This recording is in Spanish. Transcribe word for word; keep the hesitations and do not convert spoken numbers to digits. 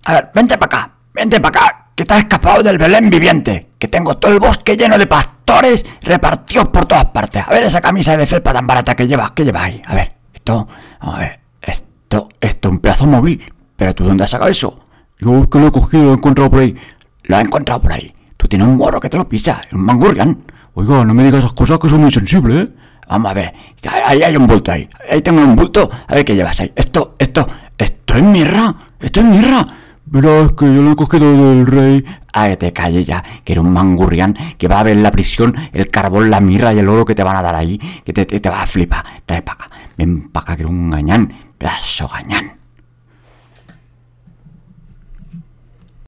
A ver, vente para acá, vente para acá, que te has escapado del Belén viviente, que tengo todo el bosque lleno de pastores repartidos por todas partes. A ver esa camisa de felpa tan barata que llevas, ¿qué llevas ahí? A ver, esto, vamos a ver, esto, esto es un pedazo móvil. ¿Pero tú dónde has sacado eso? Yo es que lo he cogido, lo he encontrado por ahí. Lo has encontrado por ahí. Tú tienes un morro que te lo pisa, un mangurrián. Oiga, no me digas esas cosas que son muy sensibles, ¿eh? Vamos a ver, ahí hay un bulto ahí. Ahí tengo un bulto, a ver qué llevas ahí. Esto, esto, esto es mirra, esto es mirra. Verás es que yo lo he cogido del rey. Ah, que te calle ya, que era un mangurrián, que va a ver en la prisión el carbón, la mirra y el oro que te van a dar ahí, que te, te, te vas a flipar. Trae para acá, ven para acá, que era un gañán, pedazo gañán.